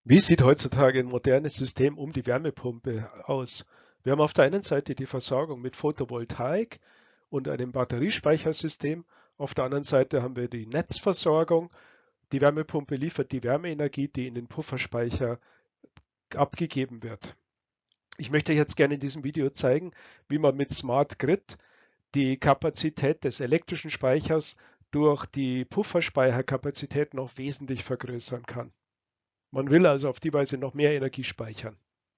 Wie sieht heutzutage ein modernes System um die Wärmepumpe aus? Wir haben auf der einen Seite die Versorgung mit Photovoltaik und einem Batteriespeichersystem. Auf der anderen Seite haben wir die Netzversorgung. Die Wärmepumpe liefert die Wärmeenergie, die in den Pufferspeicher abgegeben wird. Ich möchte euch jetzt gerne in diesem Video zeigen, wie man mit Smart Grid die Kapazität des elektrischen Speichers durch die Pufferspeicherkapazität noch wesentlich vergrößern kann. Man will also auf die Weise noch mehr Energie speichern.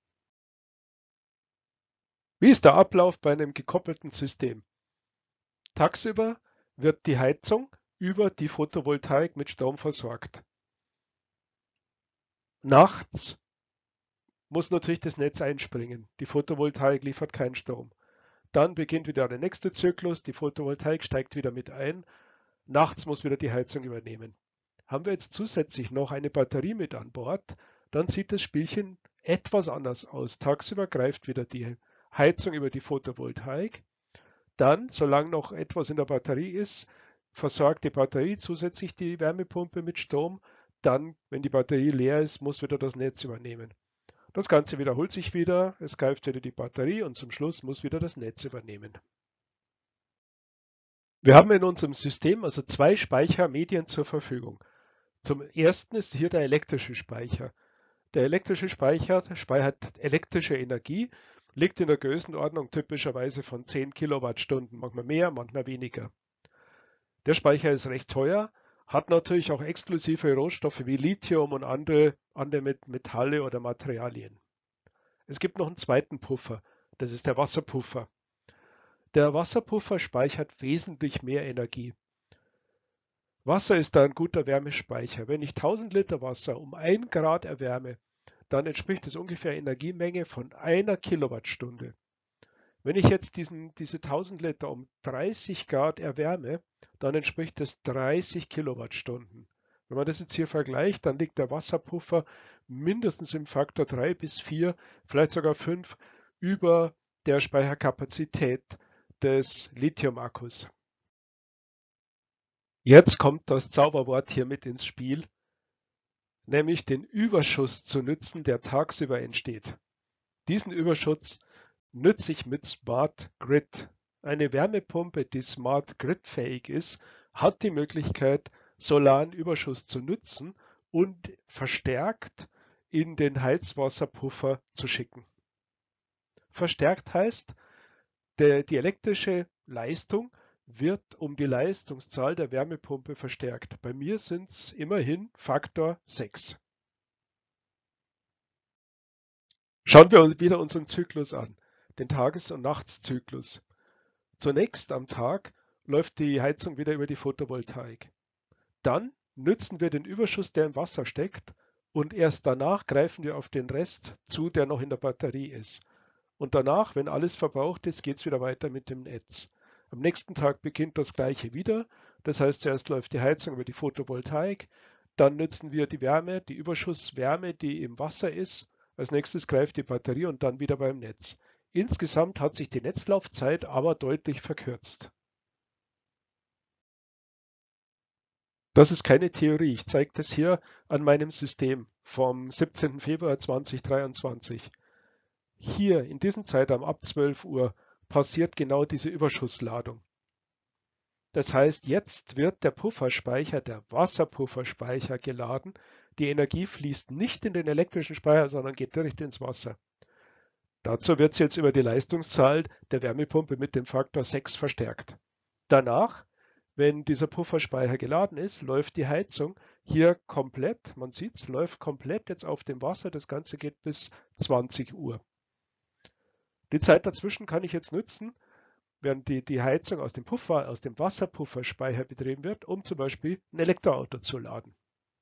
Wie ist der Ablauf bei einem gekoppelten System? Tagsüber wird die Heizung über die Photovoltaik mit Strom versorgt. Nachts muss natürlich das Netz einspringen. Die Photovoltaik liefert keinen Strom. Dann beginnt wieder der nächste Zyklus. Die Photovoltaik steigt wieder mit ein. Nachts muss wieder die Heizung übernehmen. Haben wir jetzt zusätzlich noch eine Batterie mit an Bord, dann sieht das Spielchen etwas anders aus. Tagsüber greift wieder die Heizung über die Photovoltaik. Dann, solange noch etwas in der Batterie ist, versorgt die Batterie zusätzlich die Wärmepumpe mit Strom. Dann, wenn die Batterie leer ist, muss wieder das Netz übernehmen. Das Ganze wiederholt sich wieder, es greift wieder die Batterie und zum Schluss muss wieder das Netz übernehmen. Wir haben in unserem System also zwei Speichermedien zur Verfügung. Zum ersten ist hier der elektrische Speicher. Der elektrische Speicher speichert elektrische Energie, liegt in der Größenordnung typischerweise von 10 Kilowattstunden, manchmal mehr, manchmal weniger. Der Speicher ist recht teuer, hat natürlich auch exklusive Rohstoffe wie Lithium und andere Metalle oder Materialien. Es gibt noch einen zweiten Puffer, das ist der Wasserpuffer. Der Wasserpuffer speichert wesentlich mehr Energie. Wasser ist da ein guter Wärmespeicher. Wenn ich 1000 Liter Wasser um 1 Grad erwärme, dann entspricht es ungefähr Energiemenge von einer Kilowattstunde. Wenn ich jetzt diese 1000 Liter um 30 Grad erwärme, dann entspricht es 30 Kilowattstunden. Wenn man das jetzt hier vergleicht, dann liegt der Wasserpuffer mindestens im Faktor 3 bis 4, vielleicht sogar 5 über der Speicherkapazität des Lithium-Akkus. Jetzt kommt das Zauberwort hier mit ins Spiel, nämlich den Überschuss zu nützen, der tagsüber entsteht. Diesen Überschuss nütze ich mit Smart Grid. Eine Wärmepumpe, die Smart Grid fähig ist, hat die Möglichkeit, solaren Überschuss zu nutzen und verstärkt in den Heizwasserpuffer zu schicken. Verstärkt heißt, die elektrische Leistung wird um die Leistungszahl der Wärmepumpe verstärkt. Bei mir sind es immerhin Faktor 6. Schauen wir uns wieder unseren Zyklus an, den Tages- und Nachtszyklus. Zunächst am Tag läuft die Heizung wieder über die Photovoltaik. Dann nützen wir den Überschuss, der im Wasser steckt, und erst danach greifen wir auf den Rest zu, der noch in der Batterie ist. Und danach, wenn alles verbraucht ist, geht es wieder weiter mit dem Netz. Am nächsten Tag beginnt das gleiche wieder. Das heißt, zuerst läuft die Heizung über die Photovoltaik, dann nutzen wir die Wärme, die Überschusswärme, die im Wasser ist. Als nächstes greift die Batterie und dann wieder beim Netz. Insgesamt hat sich die Netzlaufzeit aber deutlich verkürzt. Das ist keine Theorie. Ich zeige das hier an meinem System vom 17. Februar 2023. Hier in diesem Zeitraum ab 12 Uhr passiert genau diese Überschussladung. Das heißt, jetzt wird der Pufferspeicher, der Wasserpufferspeicher geladen. Die Energie fließt nicht in den elektrischen Speicher, sondern geht direkt ins Wasser. Dazu wird sie jetzt über die Leistungszahl der Wärmepumpe mit dem Faktor 6 verstärkt. Danach, wenn dieser Pufferspeicher geladen ist, läuft die Heizung hier komplett, man sieht es, läuft komplett jetzt auf dem Wasser. Das Ganze geht bis 20 Uhr. Die Zeit dazwischen kann ich jetzt nutzen, während die Heizung aus dem Wasserpufferspeicher betrieben wird, um zum Beispiel ein Elektroauto zu laden.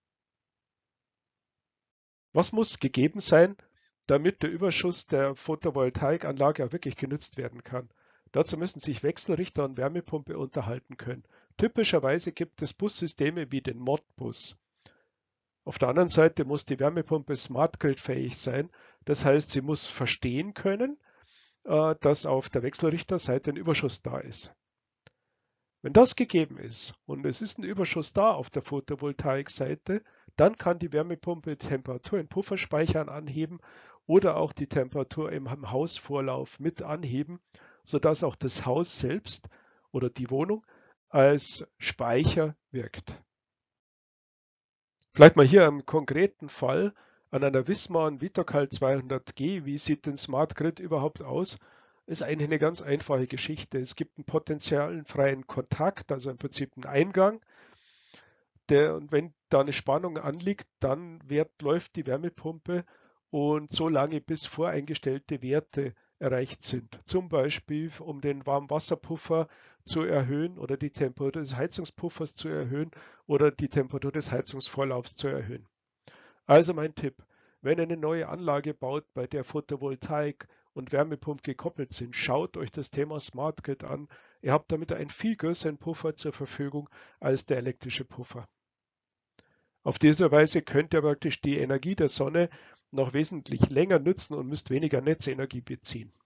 Was muss gegeben sein, damit der Überschuss der Photovoltaikanlage auch wirklich genutzt werden kann? Dazu müssen sich Wechselrichter und Wärmepumpe unterhalten können. Typischerweise gibt es Bussysteme wie den Modbus. Auf der anderen Seite muss die Wärmepumpe Smart Grid fähig sein. Das heißt, sie muss verstehen können, dass auf der Wechselrichterseite ein Überschuss da ist. Wenn das gegeben ist und es ist ein Überschuss da auf der Photovoltaikseite, Dann kann die Wärmepumpe die Temperatur in Pufferspeichern anheben oder auch die Temperatur im Hausvorlauf mit anheben, sodass auch das Haus selbst oder die Wohnung als Speicher wirkt. Vielleicht mal hier am konkreten Fall an einer Wismar Vitocal 200G. Wie sieht denn Smart Grid überhaupt aus? Ist eigentlich eine ganz einfache Geschichte. Es gibt einen potenzialfreien Kontakt, also im Prinzip einen Eingang. Und wenn da eine Spannung anliegt, dann läuft die Wärmepumpe und so lange bis voreingestellte Werte erreicht sind. Zum Beispiel, um den Warmwasserpuffer zu erhöhen oder die Temperatur des Heizungspuffers zu erhöhen oder die Temperatur des Heizungsvorlaufs zu erhöhen. Also mein Tipp, wenn ihr eine neue Anlage baut, bei der Photovoltaik und Wärmepumpe gekoppelt sind, schaut euch das Thema Smart Grid an. Ihr habt damit einen viel größeren Puffer zur Verfügung als der elektrische Puffer. Auf diese Weise könnt ihr praktisch die Energie der Sonne noch wesentlich länger nutzen und müsst weniger Netzenergie beziehen.